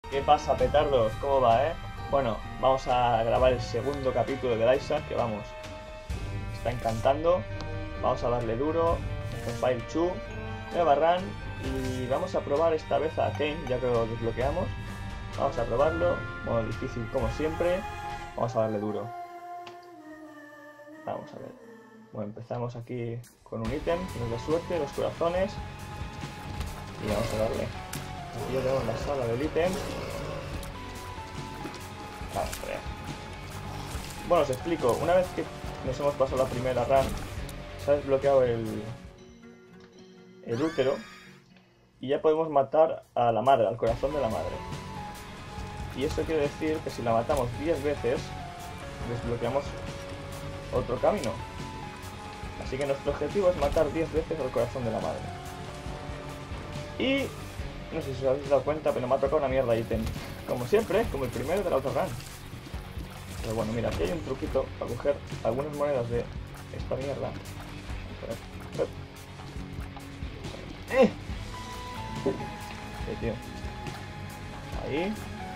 ¿Qué pasa, petardos? ¿Cómo va, Bueno, vamos a grabar el segundo capítulo del Isaac, que vamos, está encantando. Vamos a darle duro con Fire 2, nueva run, y vamos a probar esta vez a Kane, ya que lo desbloqueamos. Vamos a probarlo, modo difícil como siempre. Vamos a darle duro. Vamos a ver. Bueno, empezamos aquí con un ítem que nos da suerte, los corazones. Y vamos a darle. Aquí yo tengo la sala del ítem. Vamos a ver. Bueno, os explico. Una vez que nos hemos pasado la primera run, se ha desbloqueado el útero. Y ya podemos matar a la madre, al corazón de la madre. Y eso quiere decir que si la matamos 10 veces, desbloqueamos otro camino. Así que nuestro objetivo es matar 10 veces al corazón de la madre. Y no sé si os habéis dado cuenta, pero me ha tocado una mierda de ítem. Como siempre, como el primero de la autorun. Pero bueno, mira, aquí hay un truquito para coger algunas monedas de esta mierda. Sí, tío. Ahí.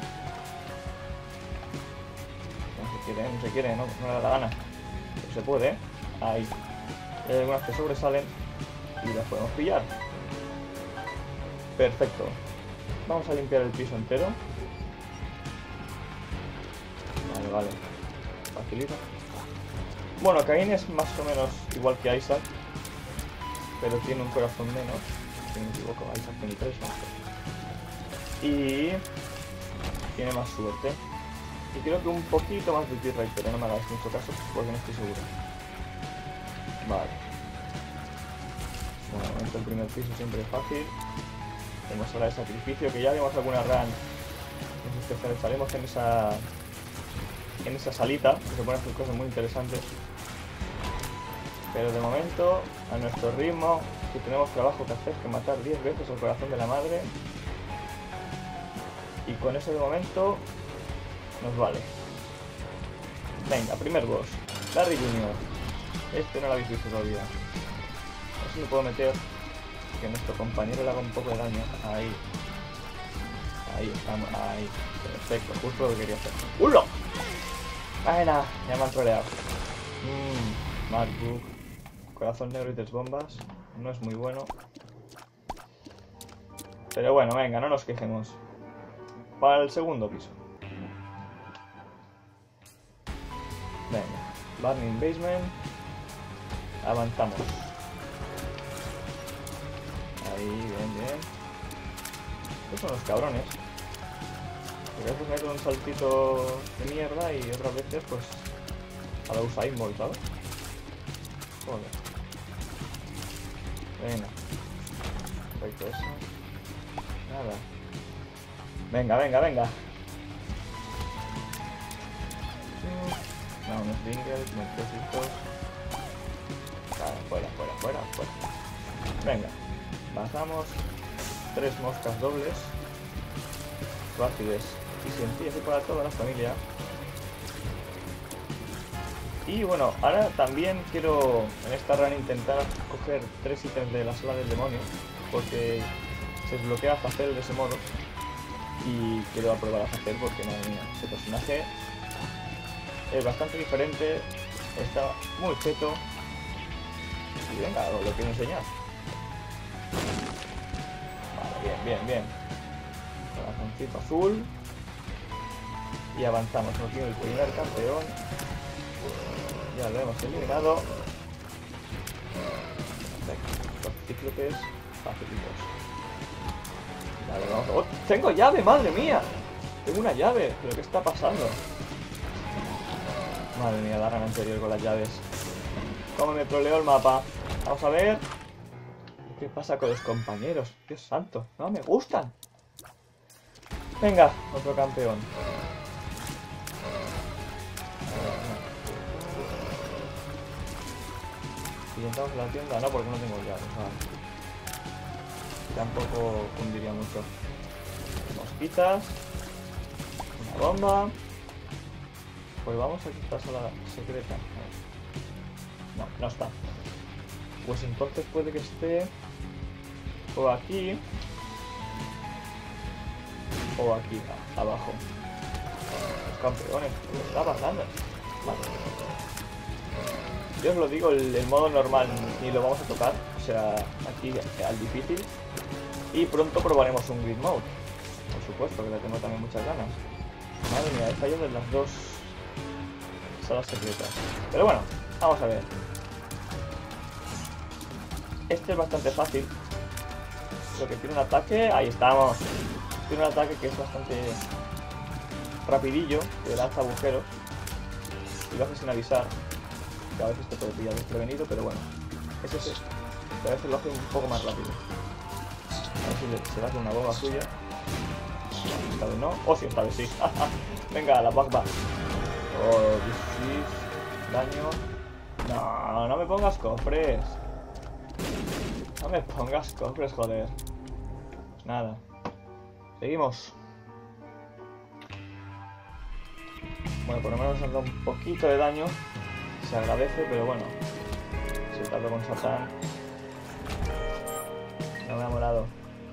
No se quiere, no le da la gana. Pero se puede, Ahí. Hay algunas que sobresalen y las podemos pillar. Perfecto. Vamos a limpiar el piso entero. Vale. Facilita. Bueno, Cain es más o menos igual que Isaac, pero tiene un corazón menos. Si no me equivoco, Isaac tiene 3, ¿no? Y tiene más suerte. Y creo que un poquito más de T-Ray, pero no me hagáis mucho caso porque no estoy seguro. Vale. Bueno, de momento el primer piso siempre es fácil. Tenemos ahora el sacrificio, que ya vimos alguna run. Estaremos en esa salita, que se pueden hacer cosas muy interesantes. Pero de momento, a nuestro ritmo, que tenemos trabajo que hacer, que matar 10 veces al corazón de la madre. Y con eso de momento nos vale. Venga, primer boss. Larry Jr. Este no lo habéis visto todavía. A ver si lo puedo meter, que nuestro compañero le haga un poco de daño. Ahí estamos, ahí. Perfecto, justo lo que quería hacer. ¡Ulo! ¡Buena! Ya me han troleado. MacBook. Corazón negro y 3 bombas. No es muy bueno. Pero bueno, venga, no nos quejemos. Para el segundo piso. Venga. Burning Basement. Avanzamos. Ahí, bien. Estos son los cabrones. Porque a veces meto un saltito de mierda y otras veces pues a la Usain Bolt, ¿sabes? Joder. Venga. Perfecto eso. Nada. Venga. No, unos dingles, unos pesitos. Fuera. Venga. Pasamos 3 moscas dobles. Fáciles y sencillas y para toda la familia. Y bueno, ahora también quiero en esta run intentar coger 3 ítems de la sala del demonio, porque se desbloquea Azazel de ese modo y quiero probar a Azazel porque madre mía, ese personaje es bastante diferente, está muy cheto y venga, os lo quiero enseñar. Vale, bien. Corazoncito azul y avanzamos. Nos tiene el primer campeón. Ya lo hemos eliminado. Perfecto. Los cíclopes facilitos. Vale, vamos. ¡Oh! ¡Tengo llave! ¡Madre mía! Tengo una llave. ¿Pero qué está pasando? Madre mía, la rana anterior con las llaves. ¿Cómo me troleó el mapa? Vamos a ver. ¿Qué pasa con los compañeros? Dios santo. No me gustan. Venga, otro campeón. Y entramos en la tienda, no, porque no tengo llaves, vale. Tampoco fundiría mucho. Mosquitas. Una bomba. Pues vamos a quitar a la secreta. No está. Pues entonces puede que esté o aquí o aquí, abajo. Los campeones, ¿qué está pasando? Vale. Yo os lo digo, el modo normal ni lo vamos a tocar, o sea, aquí al difícil. Y pronto probaremos un Grid Mode, por supuesto, que le tengo también muchas ganas. Madre mía, he fallado en las dos salas secretas. Pero bueno, vamos a ver. Este es bastante fácil. Lo que tiene un ataque, ahí estamos. Tiene un ataque que es bastante rapidillo, que lanza agujeros y lo hace sin avisar. Que a veces te puede pillar desprevenido, pero bueno. Es ese. Que a veces lo hace un poco más rápido. A ver si se le hace una bomba suya. Esta vez no. Oh, sí, esta vez sí. Venga, la back. Oh, daño. No, no me pongas cofres. No me pongas cofres, joder. Pues nada. Seguimos. Bueno, por lo menos nos da un poquito de daño. Se agradece, pero bueno. Si tardo con Satán. No me ha molado.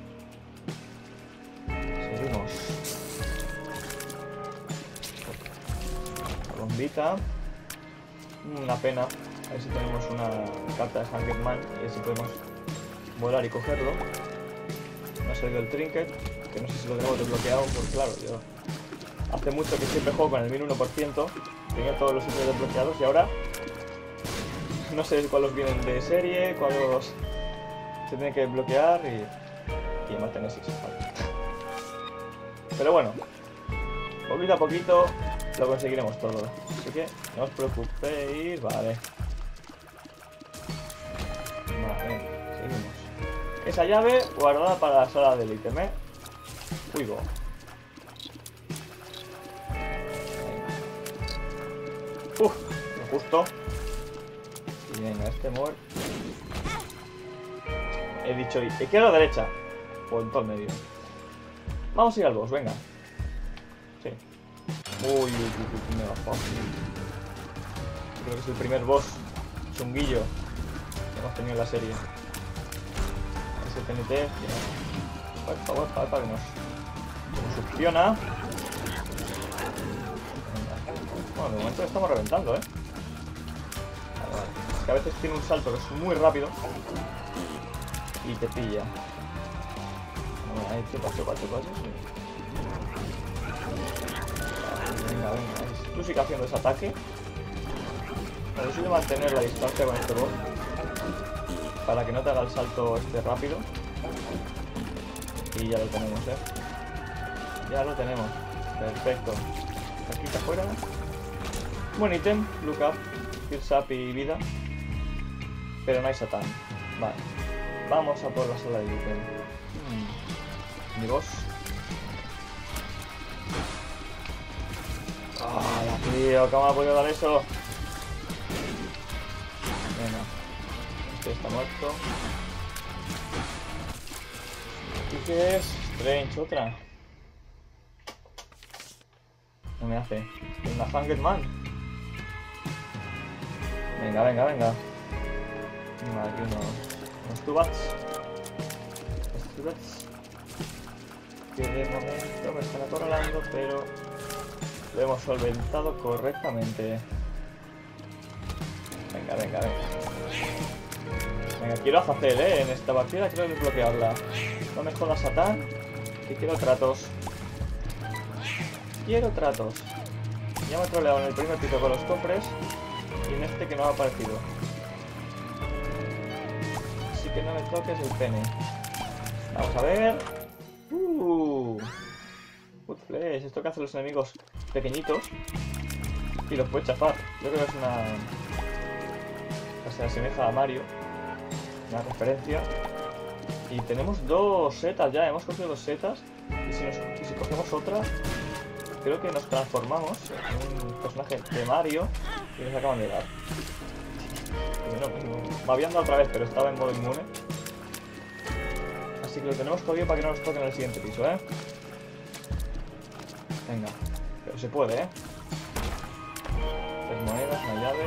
Seguimos. Bombita. Una pena. A ver si tenemos una carta de Hungerman y a ver si podemos volar y cogerlo. No ha salido el trinket, que no sé si lo tenemos desbloqueado, porque claro, yo hace mucho que siempre juego con el 1001%, tenía todos los sitios desbloqueados y ahora no sé cuáles vienen de serie, cuáles se tienen que desbloquear y además tener 6 falta. Pero bueno, poquito a poquito lo conseguiremos todo, así que no os preocupéis, vale. Vale, seguimos. Esa llave guardada para la sala del ítem, ¿eh? Uy, go. Justo. Y venga, este muerto. He dicho izquierda o derecha. O en todo el medio. Vamos a ir al boss, venga. Sí. Uy, me va fácil. Creo que es el primer boss chunguillo que hemos tenido en la serie. Ese TNT. Por favor, para que nos succiona. Bueno, de momento estamos reventando, ¿eh? Vale. Es que a veces tiene un salto que es muy rápido y te pilla. Bueno, ahí chupa. Venga. Tú sigue haciendo ese ataque. Consigue mantener la distancia con este boss para que no te haga el salto este rápido. Y ya lo tenemos, ¿eh? Ya lo tenemos. Perfecto. Aquí está afuera. Buen ítem, look up, Tears Up y vida. Pero no hay Satán. Vale. Vamos a por la sala de ítem. Mi boss. ¡Ah, tío! ¿Cómo ha podido dar eso? Venga. Este está muerto. ¿Y qué es? Strange, otra. No me hace. Es una Hungerman. Venga. Aquí unos tubats. Que de momento me están acorralando, pero lo hemos solventado correctamente. Venga. Venga, quiero hacer, en esta partida quiero desbloquearla. No me jodas, Satán, que quiero tratos. Ya me he troleado en el primer pito con los cofres y en este que no ha aparecido. Así que no me toques el pene. Vamos a ver. Good flesh. Esto que hacen los enemigos pequeñitos y los puede chafar. Yo creo que es una... se asemeja a Mario. Una referencia. Y tenemos 2 setas ya. Hemos cogido 2 setas. Y si cogemos otra, creo que nos transformamos en un personaje de Mario y nos acaban de dar. Me habían dado otra vez, pero estaba en modo inmune. Así que lo tenemos cogido para que no nos toquen en el siguiente piso, ¿eh? Venga, pero se puede, ¿eh? 3 monedas, una llave.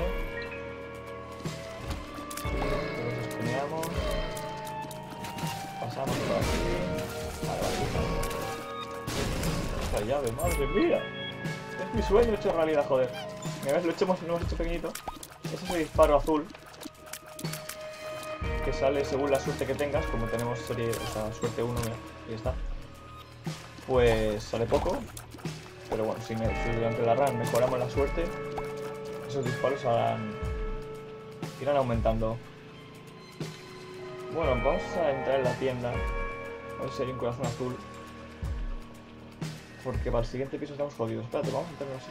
Los escaneamos. Pasamos por aquí. Vale. Otra llave, madre mía. Es mi sueño hecho realidad, joder. Mira, ves, lo hemos hecho pequeñito. Ese es el disparo azul. Que sale según la suerte que tengas. Como tenemos serie, o sea, suerte 1, mira, y está. Pues sale poco. Pero bueno, si durante la run mejoramos la suerte, esos disparos irán aumentando. Bueno, vamos a entrar en la tienda. Vamos a seguir un corazón azul. Porque para el siguiente piso estamos jodidos. Espérate, vamos a entrar así.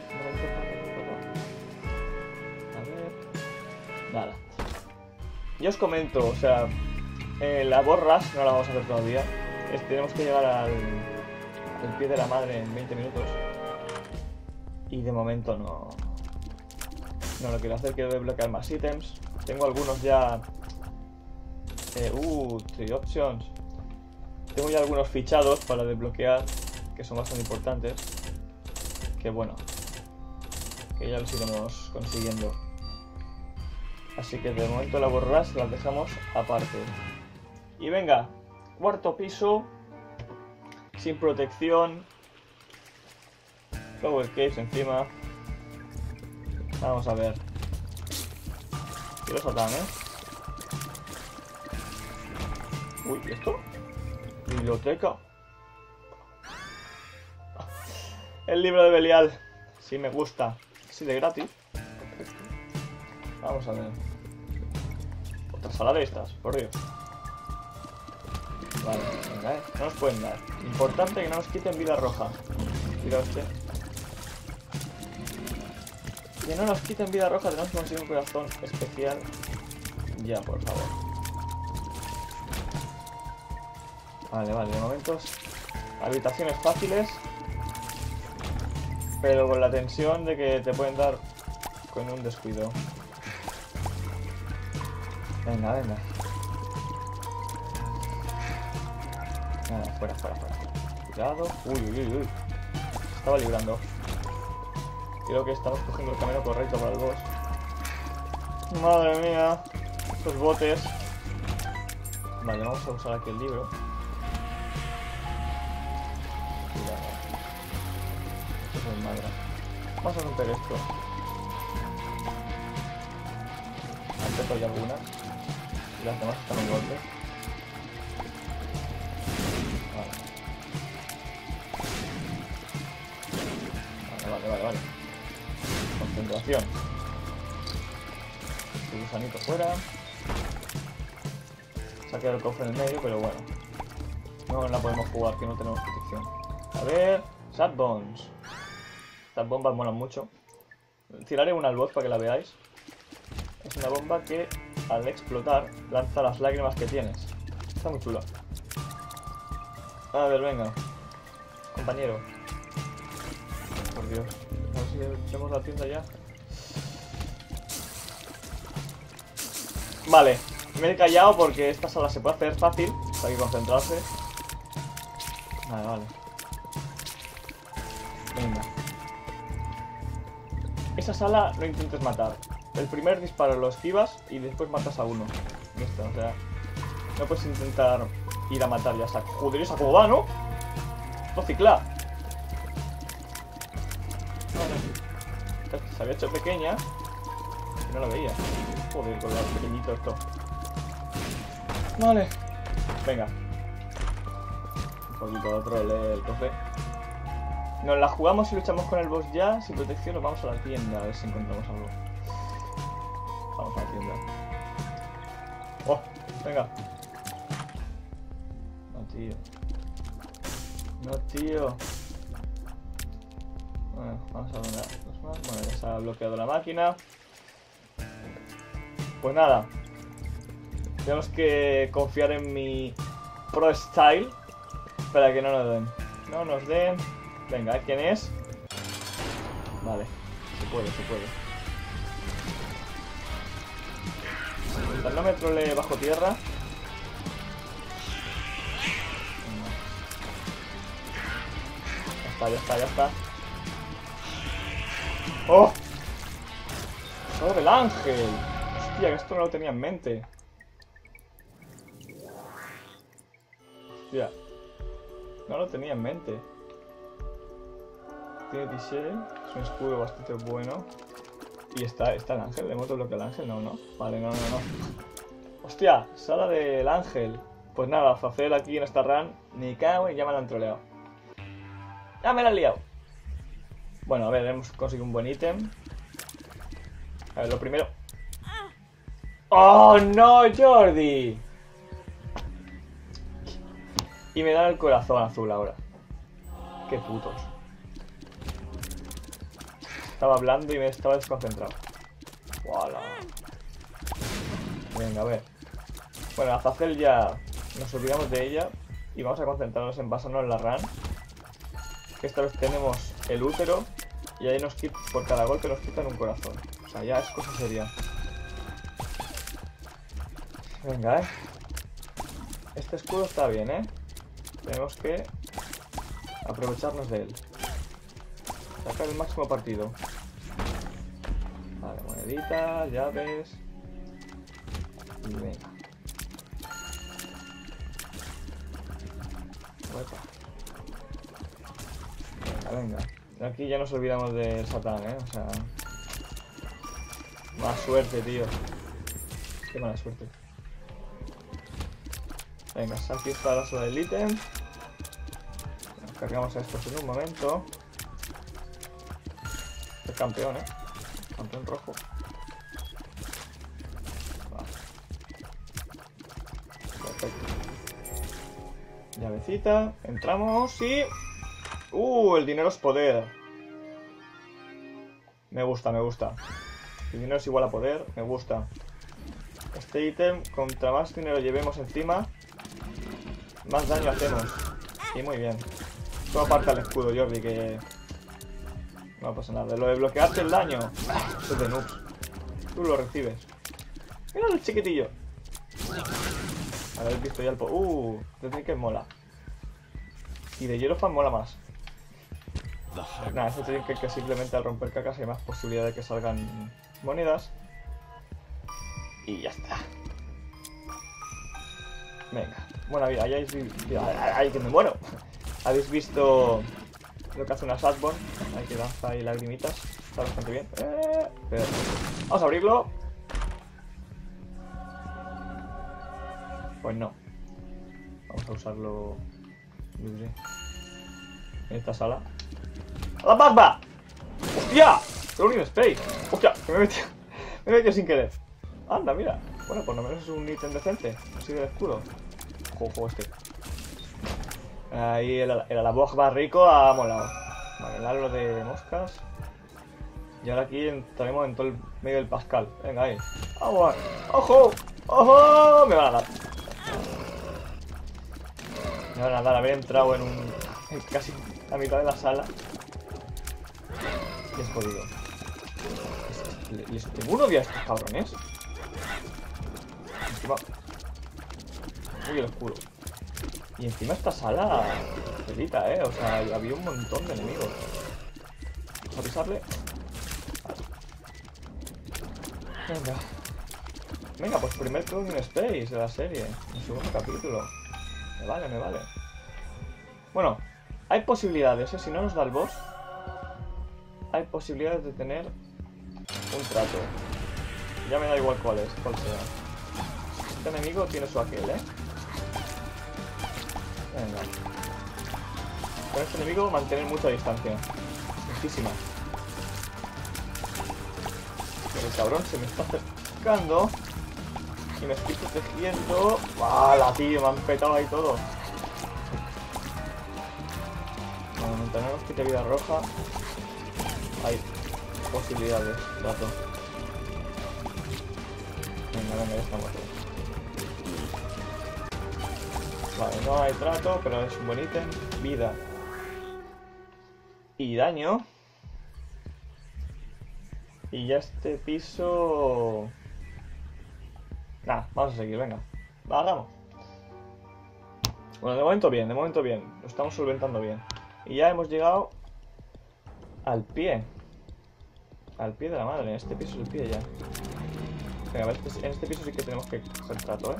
A ver. Nada. Ya os comento, o sea, la boss rush no la vamos a hacer todavía. Tenemos que llegar al pie de la madre en 20 minutos. Y de momento no lo quiero hacer. Quiero desbloquear más ítems. Tengo algunos ya. 3 options. Tengo ya algunos fichados para desbloquear, que son bastante importantes. Que bueno, que ya los iremos consiguiendo. Así que de momento las borras las dejamos aparte. Y venga, cuarto piso, sin protección. Luego el case encima. Vamos a ver. Quiero Satán, Uy, ¿y esto? Biblioteca. El libro de Belial. Sí, me gusta. Sí, de gratis. Vamos a ver. Otra sala de estas, por Dios. Vale, venga, no nos pueden dar. Importante que no nos quiten vida roja. Mira este. Que no nos quiten vida roja, tenemos que conseguir un corazón especial. Ya, por favor. Vale, de momentos. Habitaciones fáciles. Pero con la tensión de que te pueden dar con un descuido. Venga. Fuera. Cuidado. Uy. Estaba librando. Creo que estamos cogiendo el camino correcto para el boss. Madre mía. Estos botes. Vale, vamos a usar aquí el libro. Cuidado. Esto es madre. Vamos a romper esto. Antes hay algunas. Y las demás están en golpe. Vale. Concentración. El gusanito fuera. Se ha quedado el cofre en el medio, pero bueno. No la podemos jugar, que no tenemos protección. A ver. Sad Bones. Estas bombas molan mucho. Tiraré una al boss para que la veáis. Es una bomba que al explotar lanza las lágrimas que tienes. Está muy chula. A ver, venga. Compañero. Por Dios. A ver si tenemos la tienda ya. Vale. Me he callado porque esta sala se puede hacer fácil. Hay que concentrarse. Vale. Venga. Esa sala no intentes matar. El primer disparo lo esquivas y después matas a uno. Listo, o sea, no puedes intentar ir a matar ya. Joder, esa cómo va, ¿no? Esto cicla. Vale. Se había hecho pequeña y no la veía. Joder, con el pequeñito esto. Vale. Venga. Un poquito de otro el cofre. Nos la jugamos y luchamos con el boss ya. Sin protección nos vamos a la tienda a ver si encontramos algo. Vamos a la tienda. ¡Oh! Venga. No, tío. Bueno, vamos a donar dos más. Bueno, ya se ha bloqueado la máquina. Pues nada. Tenemos que confiar en mi Pro Style para que no nos den. No nos den. Venga, ¿quién es? Vale, se puede. Mientras no me trolee bajo tierra. Ya está. ¡Oh! ¡Solo del ángel! Hostia, que esto no lo tenía en mente. Hostia. No lo tenía en mente. Opportunity Shell. Es un escudo bastante bueno. Y está el ángel. ¿Le hemos desbloqueado el ángel? No, no. Vale, no. Hostia, sala del ángel. Pues nada, Azazel aquí en esta run. Ni cago y ya me la han troleado. Ya me la han liado. Bueno, a ver, hemos conseguido un buen ítem. A ver, lo primero. ¡Oh, no, Jordi! Y me da el corazón azul ahora. Qué putos. Estaba hablando y me estaba desconcentrado. ¡Wala! Venga, a ver. Bueno, Azazel ya nos olvidamos de ella. Y vamos a concentrarnos en pasarnos la run. Que esta vez tenemos el útero. Y ahí nos quita, por cada golpe nos quitan un corazón. O sea, ya es cosa seria. Venga, este escudo está bien, tenemos que aprovecharnos de él. Sacar el máximo partido. Vale, moneditas, llaves. Y venga. Venga. Aquí ya nos olvidamos del Satán, o sea... Mala suerte, tío. Qué mala suerte. Venga, aquí está la sala del ítem. Nos cargamos a estos en un momento. Es campeón, campeón rojo. Vale. Perfecto. Llavecita. Entramos y... el dinero es poder. Me gusta. El dinero es igual a poder. Me gusta. Este ítem, contra más dinero llevemos encima, más daño hacemos. Y muy bien. Tú aparta el escudo, Jordi, que... No pasa nada. Lo de bloquearte el daño, eso es de noobs. Tú lo recibes. Mira el chiquitillo. Habéis visto ya el... desde que mola. Y de Hierophant mola más. Nada, eso tiene que simplemente al romper cacas hay más posibilidad de que salgan monedas. Y ya está. Venga. Bueno, hayáis visto... ¡Ay, que me muero! ¿Habéis visto lo que hace una Sadborn? Hay que lanzar ahí lagrimitas. Está bastante bien. Pero... Vamos a abrirlo. Pues no. Vamos a usarlo... en esta sala. ¡A la barba! ¡Hostia! ¡Rolling Space! ¡Hostia! Que me he metido sin querer. Anda, mira. Bueno, por lo menos es un ítem decente. Así del escudo. Jojo, este. Ahí el alabogba rico ha molado. Vale, el halo de moscas. Y ahora aquí entraremos en todo el medio del Pascal. Venga, ahí. ¡Vamos! ¡Ojo! ¡Ojo! Me van a dar. Me van a dar haber entrado en casi la mitad de la sala. Y es jodido. Les tengo un odio a estos cabrones. Encima... Uy, el escudo. Y encima esta sala... Pelita, o sea, había un montón de enemigos. Vamos a pisarle. Vale. Venga. Venga, pues primer Clouding Space de la serie. El segundo capítulo. Me vale. Bueno, hay posibilidades, si no nos da el boss, hay posibilidades de tener un trato. Ya me da igual cuál sea. Este enemigo tiene su aquel, Venga. Con este enemigo mantener mucha distancia. Muchísima. Pero el cabrón se me está acercando. Y me estoy protegiendo. ¡Hala, tío! Me han petado ahí todo. Bueno, mientras no nos quite vida roja, hay posibilidades. Trato. Venga, ya estamos. Vale, no hay trato, pero es un buen ítem. Vida. Y daño. Y ya este piso... Nada, vamos a seguir, venga. Hagamos. Bueno, de momento bien. Lo estamos solventando bien. Y ya hemos llegado al pie. Al pie de la madre. En este piso es el pie ya. Venga, en este piso sí que tenemos que coger trato,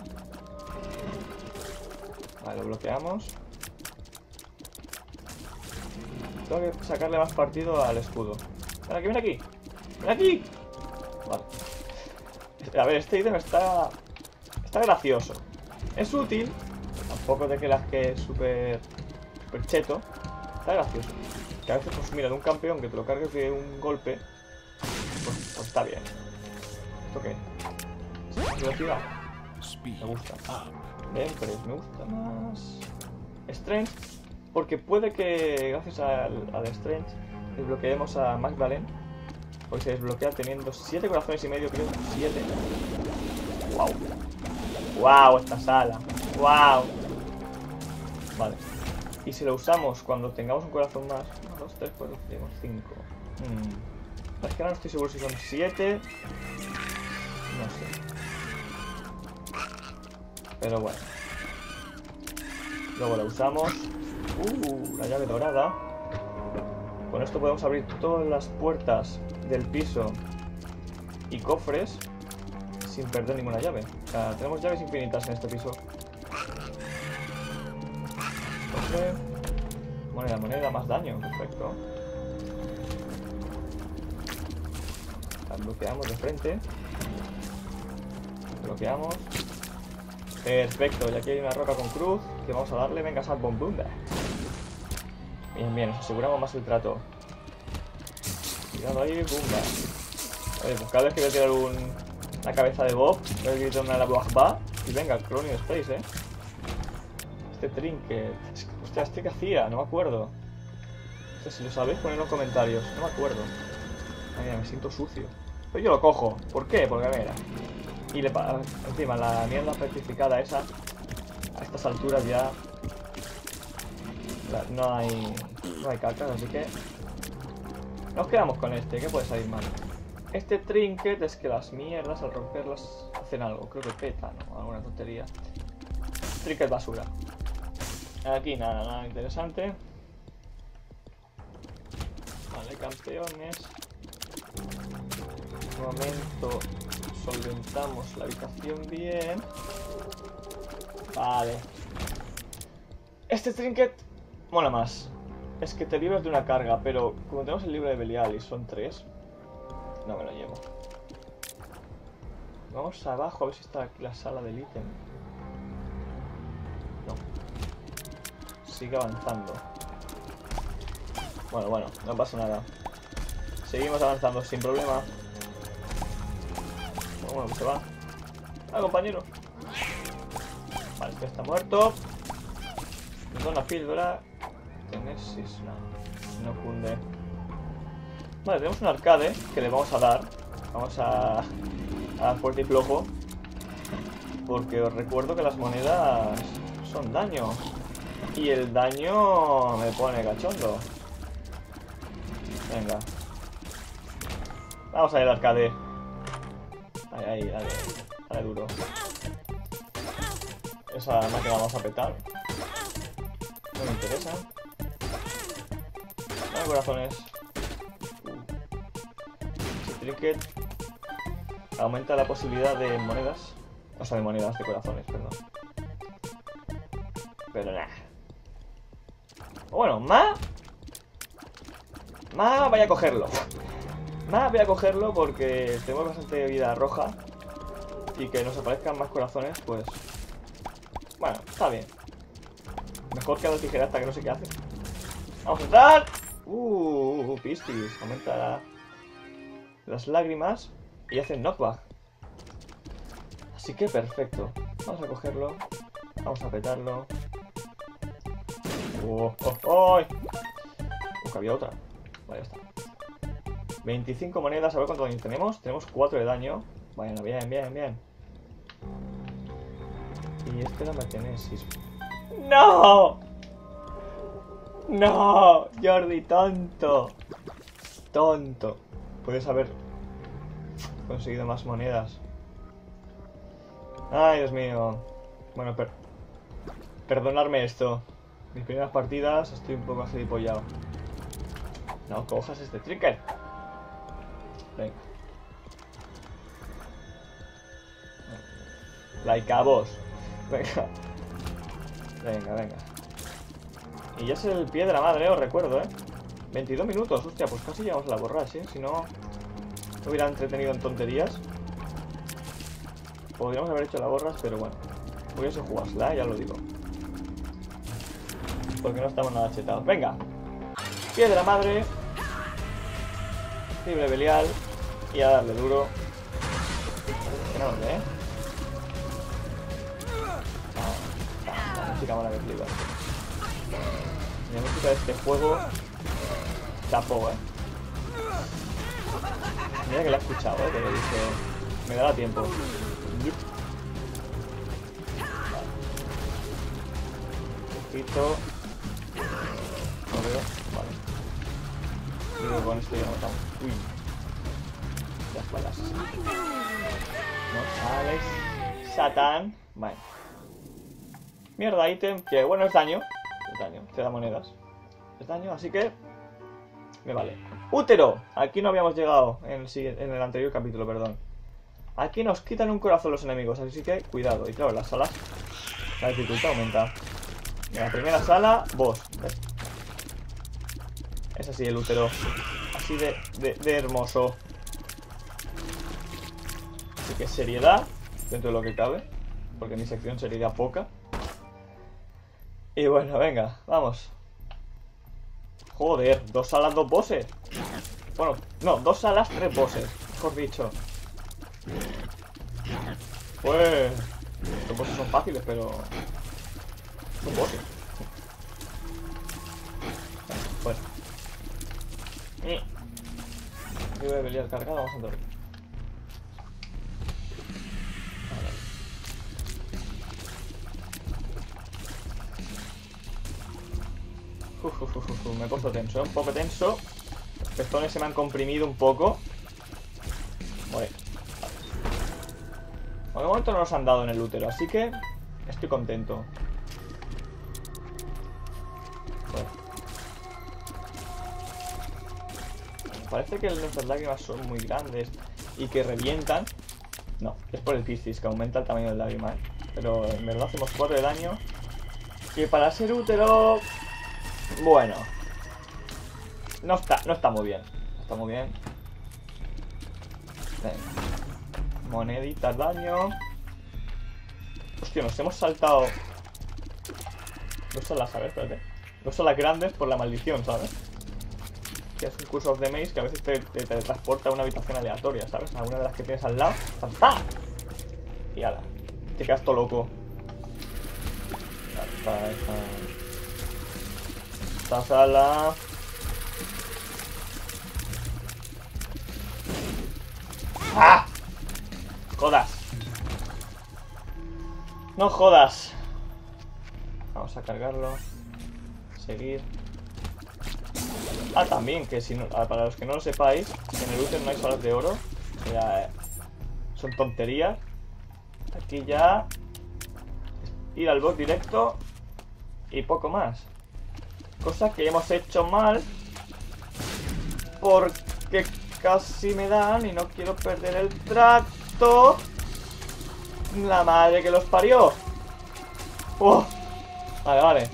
Vale, lo bloqueamos. Tengo que sacarle más partido al escudo. Ven aquí, ven aquí. ¡Ven aquí! Vale. A ver, este ítem está gracioso. Es útil. Tampoco de que las que es súper cheto. Está gracioso. Que a veces, pues mira, de un campeón que te lo cargues de un golpe, pues está bien. ¿Esto qué? ¿Velocidad? Me gusta. Pero me gusta más Strength, porque puede que gracias al Strength desbloqueemos a Magdalene, porque se desbloquea teniendo 7 corazones y medio, creo. 7. Wow. Wow, esta sala. Wow. Vale. Y si lo usamos cuando tengamos un corazón más. 1, 2, 3, 4, 5. Es que ahora no estoy seguro si son 7. No sé. Pero bueno. Luego la usamos. La llave dorada. Con esto podemos abrir todas las puertas del piso y cofres sin perder ninguna llave. O sea, tenemos llaves infinitas en este piso. Cofre. Moneda, más daño. Perfecto. La bloqueamos de frente. Bloqueamos. Perfecto, y aquí hay una roca con cruz que vamos a darle. Venga, Sad Bomb Bunda. Bien, bien, nos aseguramos más el trato. Cuidado ahí, Bumba. Oye, pues cada vez que voy a tirar una cabeza de Bob, voy a gritar una Blajba. Y venga, Cronion Space, Este trinket. Hostia, ¿este qué hacía? No me acuerdo. O sea, si lo sabéis, ponedlo en los comentarios. No me acuerdo. Ay, mira, me siento sucio. Pero yo lo cojo. ¿Por qué? Porque mira. Y encima la mierda petrificada esa, a estas alturas ya no hay cacas, así que nos quedamos con este, que puede salir mal. Este trinket es que las mierdas al romperlas hacen algo, creo que petan o alguna tontería. Trinket basura. Aquí nada interesante. Vale, campeones. Un momento. Solventamos la habitación bien. Vale. Este trinket mola más. Es que te libras de una carga, pero como tenemos el libro de Belial y son 3, no me lo llevo. Vamos abajo a ver si está aquí la sala del ítem. No. Sigue avanzando. Bueno, no pasa nada. Seguimos avanzando sin problema. Bueno, que se va. Compañero. Vale, este está muerto. Nos da una píldora. Tenesis, no cunde. Vale, tenemos un arcade que le vamos a dar. Vamos a dar fuerte y flojo. Porque os recuerdo que las monedas son daño. Y el daño me pone cachondo. Venga. Vamos a ir al arcade. Ahí, dale duro. Esa máquina la vamos a petar. No me interesa. Dame corazones. Ese trinket aumenta la posibilidad de monedas. O sea, de monedas, de corazones, perdón. Pero nada. Bueno, vaya a cogerlo. Voy a cogerlo porque tengo bastante vida roja. Y que nos aparezcan más corazones, pues... Bueno, está bien. Mejor que a la tijera hasta que no sé qué hace. ¡Vamos a entrar! Pistis. Aumenta las lágrimas y hace knockback. Así que perfecto. Vamos a cogerlo. Vamos a petarlo. Que había otra. Vale, ya está. 25 monedas, a ver cuánto daño tenemos. Tenemos 4 de daño. Bueno, bien. Y este no me tiene 6. ¡No! ¡No! Jordi, tonto. Puedes haber conseguido más monedas. Ay, Dios mío. Bueno, perdonadme esto. Mis primeras partidas estoy un poco agilipollado. No cojas este trinket. Venga. Like a boss. Venga. Y ya es el pie de la madre, os recuerdo, 22 minutos, hostia, pues casi llegamos a la borracha, ¿eh? Si no me hubiera entretenido en tonterías. Podríamos haber hecho la borras, pero bueno. Hubiese jugársela, ya lo digo. Porque no estamos nada chetados. Venga. Piedra madre. Fibre Belial. Y a darle duro. Que no nos ve, ¿eh? La música mala que flipa. La música de este juego. Chapó, ¿eh? Mira que la he escuchado, ¿eh? Pero dice... Me dará tiempo. Poquito. No veo. Vale. Creo que con esto ya matamos. Uy. Las balas. No, Alex. Satán. Vale. Mierda, ítem. Que bueno, es daño. Es daño. Te da monedas. Es daño, así que... Me vale. Útero. Aquí no habíamos llegado en el anterior capítulo, perdón. Aquí nos quitan un corazón los enemigos, así que cuidado. Y claro, en las salas la dificultad aumenta. En la primera sala, boss. Es así el útero. Así de hermoso. Así que seriedad, dentro de lo que cabe. Porque mi sección sería poca. Y bueno, venga, vamos. Joder, 2 salas, 2 bosses. Bueno, no, 2 salas, 3 bosses. Mejor dicho. Pues... Estos bosses son fáciles, pero... Son bosses. Bueno. Yo voy a pelear cargado, vamos a entrar aquí. Me he puesto tenso, un poco tenso. Los pezones se me han comprimido un poco. Vale. Bueno, de momento no nos han dado en el útero, así que estoy contento. Bueno. Parece que nuestras lágrimas son muy grandes y que revientan. No, es por el Piscis, que aumenta el tamaño del lágrima, ¿eh? Pero en verdad hacemos 4 de daño. Y para ser útero... Bueno. No está muy bien. No está muy bien. Venga. Moneditas, daño. Hostia, nos hemos saltado 2 salas, ¿sabes? Espérate. 2 salas grandes por la maldición, ¿sabes? Que es un Curse of the Maze que a veces te transporta a una habitación aleatoria, ¿sabes? A una de las que tienes al lado. ¡Ah! Y ala. Te quedas todo loco. Esta sala. ¡Ah! Jodas. No jodas. Vamos a cargarlo. Seguir. Ah, también, que si no, para los que no lo sepáis, en el útero no hay salas de oro. O sea, son tonterías. Aquí ya ir al boss directo y poco más. Cosa que hemos hecho mal, porque casi me dan y no quiero perder el tracto. La madre que los parió. Vale, vale.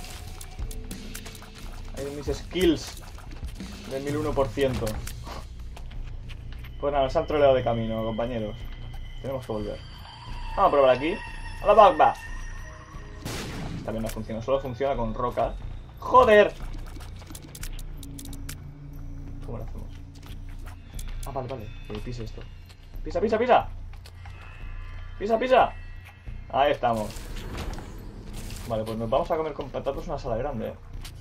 Ahí mis skills del 1001%. Pues nada, nos han troleado de camino, compañeros. Tenemos que volver. Vamos a probar aquí. ¡A la bagba! Esta vez no funciona, solo funciona con roca. ¡Joder! ¿Cómo lo hacemos? Ah, vale, vale. Que pise esto. ¡Pisa, pisa, pisa! ¡Pisa, pisa! Ahí estamos. Vale, pues nos vamos a comer con patatas una sala grande,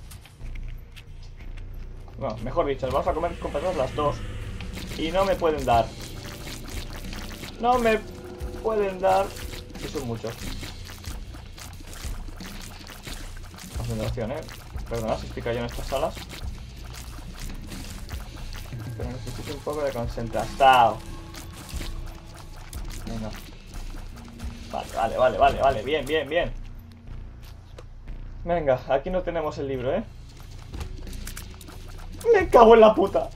No, mejor dicho, nos vamos a comer con patatas las 2. Y no me pueden dar. No me pueden dar. Que son muchos. Concentración, Perdona si estoy cayendo en estas salas. Pero necesito un poco de concentración. Venga. Vale. Bien, bien, bien. Venga, aquí no tenemos el libro, Me cago en la puta.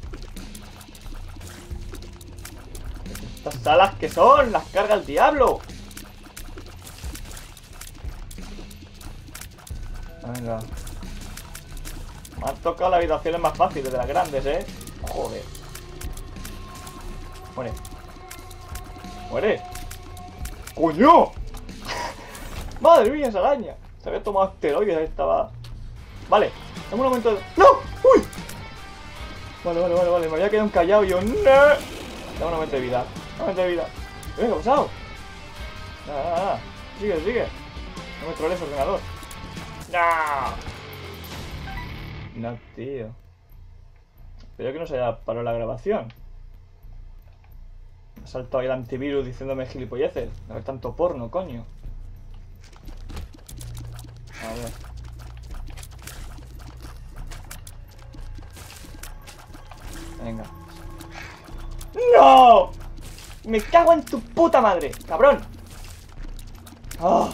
Estas salas que son, las carga el diablo. Venga. Me han tocado las habitaciones más fáciles de las grandes, Joder. Muere. ¡Muere! ¡Coño! ¡Madre mía, esa araña! Se había tomado esteroides, estaba... Vale, dame un momento de... ¡No! ¡Uy! Vale. Me había quedado encallado y yo... ¡No! Dame un momento de vida. Un momento de vida. ¿Qué ha pasado? Nada. Sigue. No me troles, ordenador. No, tío. Pero que no se haya parado la grabación. Me ha saltado ahí el antivirus diciéndome gilipolleces. A ver tanto porno, coño. A ver. Venga. ¡No! ¡Me cago en tu puta madre! ¡Cabrón! ¡Oh!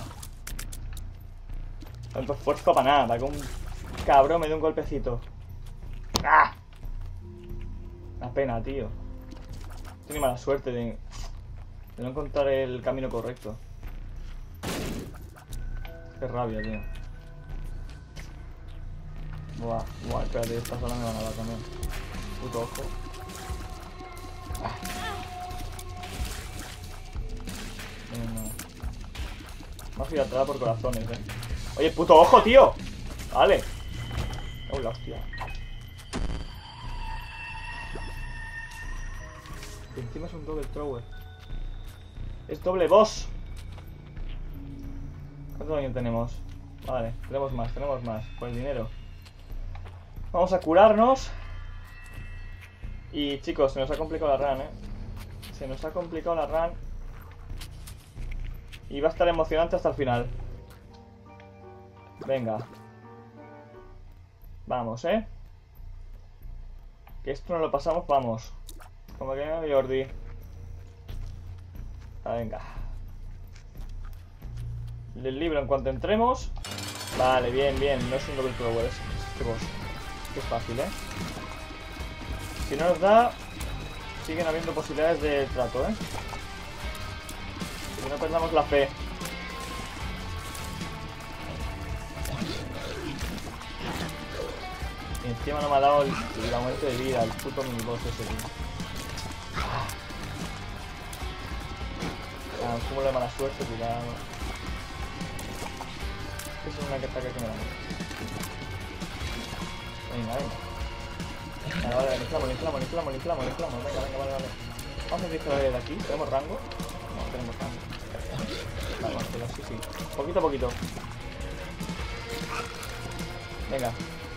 Tanto esfuerzo para nada, para que un cabrón me dé un golpecito. ¡Ah! Una pena, tío. Tengo mala suerte de no encontrar el camino correcto. Qué rabia, tío. Buah, espérate, esta zona me van a dar también. Puto ojo. Ah. No. Me ha filtrado por corazones, Oye, puto ojo, tío. Vale. Oh, la hostia. Y encima es un double thrower. Es doble boss. ¿Cuánto daño tenemos? Vale, tenemos más. Por el dinero. Vamos a curarnos. Y chicos, se nos ha complicado la run, Se nos ha complicado la run. Y va a estar emocionante hasta el final. Venga. Vamos, Que esto no lo pasamos, vamos. Como que no, Jordi. Venga. El libro en cuanto entremos. Vale, bien. No es un double thrower, es este boss. Que es fácil, Si no nos da, siguen habiendo posibilidades de trato, Que no perdamos la fe. Y encima no me ha dado el aumento de vida, el puto miniboss ese, tío. Un cúmulo de mala suerte, cuidado. Esa es una que ataca que me da. Venga. Vale, inflamo. Venga, vale. Vamos a empezar de aquí. ¿Tenemos rango? No, tenemos rango. Vale, pero sí. Poquito a poquito. Venga.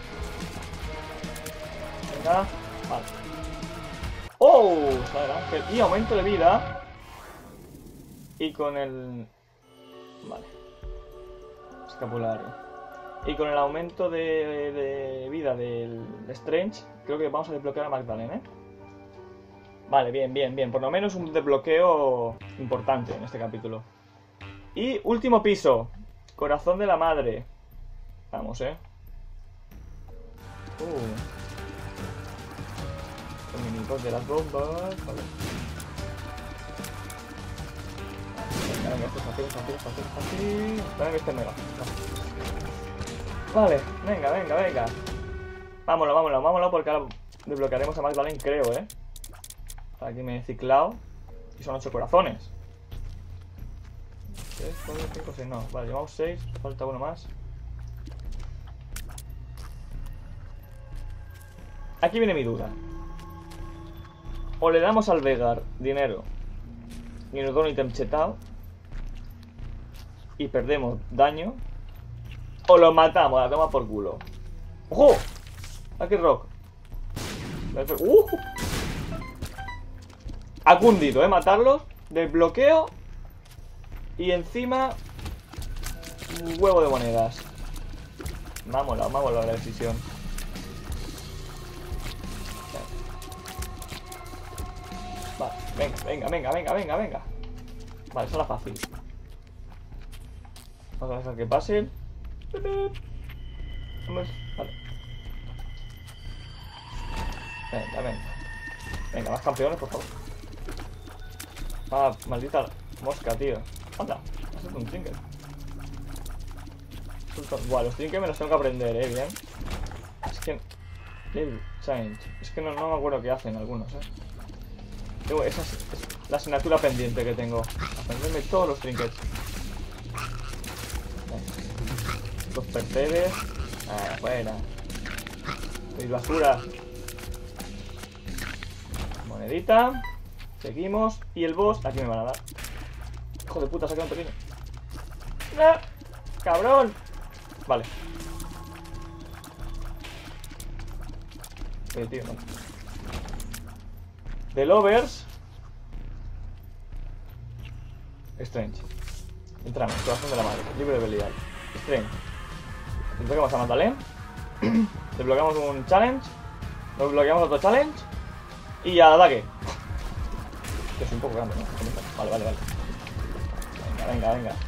Vale. ¡Oh! Sale ángel. Y aumento de vida. Y con el... Vale. Escapulario. Y con el aumento de vida del Strange, creo que vamos a desbloquear a Magdalene, Vale, bien. Por lo menos un desbloqueo importante en este capítulo. Y último piso. Corazón de la madre. Vamos, Los minicos de las bombas. Vale. Venga, esto es fácil. Espera que esté mega. Vale, venga. Vámonos, porque ahora desbloquearemos a Magdalene, creo, Aquí me he ciclado. Y son 8 corazones. 3, 4, 5, 6, no. Vale, llevamos 6, falta uno más. Aquí viene mi duda. O le damos al Vegar dinero y nos da un ítem chetado y perdemos daño, o lo matamos, la toma por culo. ¡Ojo! Aquí Rock. Ha cundido, matarlos. Desbloqueo. Y encima un huevo de monedas. Vámonos la decisión. Vale, venga. Vale, eso era fácil. Vamos a dejar que pasen. Vale. Venga, más campeones, por favor. Ah, maldita mosca, tío. Anda, has hecho un trinket. Buah, los trinkets me los tengo que aprender, bien. Es que Level Change. Es que no me acuerdo qué hacen algunos, Esa es la asignatura pendiente que tengo. Aprenderme todos los trinkets. Los percebes. Ah, buena. Y basura. Monedita. Seguimos. Y el boss. Aquí me van a dar. Hijo de puta, saca un pequeño. ¡Ah! ¡Cabrón! Vale. Tío, no. The Lovers. Strange. Entramos, corazón de la madre. Libre de habilidad. Strange. Desbloqueamos a Magdalene. Desbloqueamos un challenge. Desbloqueamos otro challenge. Y al ataque. Que es un poco grande, ¿no? Vale. Venga.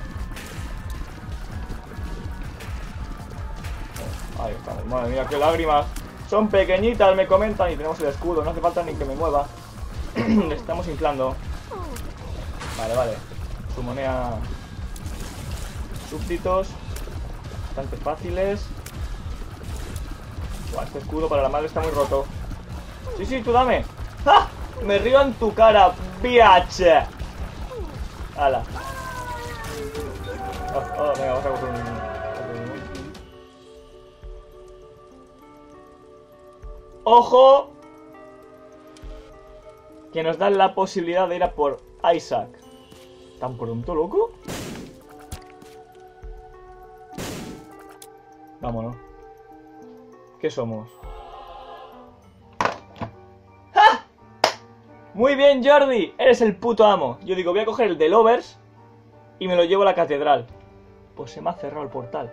Ahí estamos. Madre mía, qué lágrimas. Son pequeñitas, me comentan. Y tenemos el escudo, no hace falta ni que me mueva. Le estamos inflando. Vale. Sumonea súbditos. Bastante fáciles. Buah, este escudo para la madre está muy roto. Sí, tú dame. ¡Ah! Me río en tu cara, bitch. Ala. Venga, vamos a coger un... ¡Ojo! Que nos dan la posibilidad de ir a por Isaac. ¿Tan pronto, loco? Vámonos. ¿Qué somos? ¡Ja! Muy bien, Jordi. Eres el puto amo. Yo digo, voy a coger el de Lovers y me lo llevo a la catedral. Pues se me ha cerrado el portal.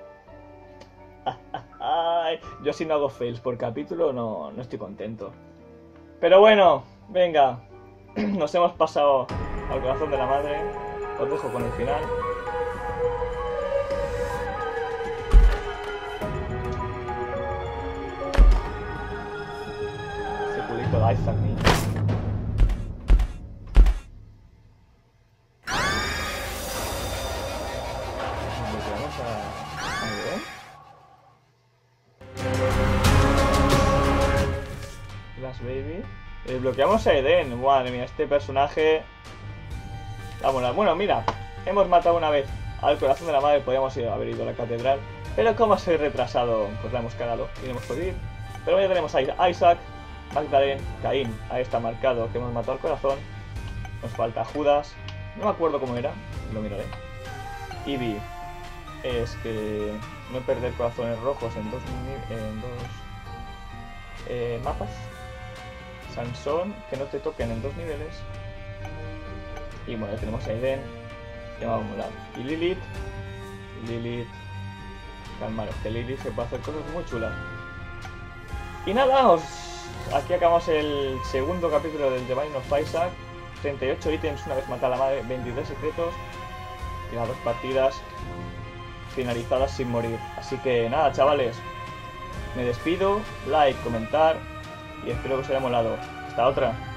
Yo si no hago fails por capítulo no estoy contento. Pero bueno, venga. Nos hemos pasado al corazón de la madre. Os dejo con el final. Ese culito de Isaac, niño. Vamos a ver. Glass Baby. Desbloqueamos a Eden. Madre mía, este personaje. Vámonos. Bueno, mira, hemos matado una vez al corazón de la madre. Podríamos haber ido a la catedral, pero como soy retrasado, pues la hemos cagado y no hemos podido ir. Pero ya tenemos a Isaac, Magdalene, Caín. Ahí está marcado que hemos matado al corazón. Nos falta Judas. No me acuerdo cómo era, lo miraré. Ivy es que no perder corazones rojos en dos mapas. Sansón, que no te toquen en 2 niveles. Y bueno, ya tenemos a Eden, que va a molar. Y Lilith, calmaros, que Lilith se puede hacer cosas muy chulas. Y nada, aquí acabamos el segundo capítulo del The Binding of Isaac. 38 ítems una vez matada la madre, 23 secretos. Y las 2 partidas finalizadas sin morir. Así que nada, chavales, me despido, like, comentar. Y espero que os haya molado. Hasta otra.